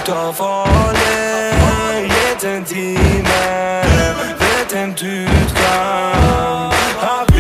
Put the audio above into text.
Da farlig gitt en time. Vet en du skal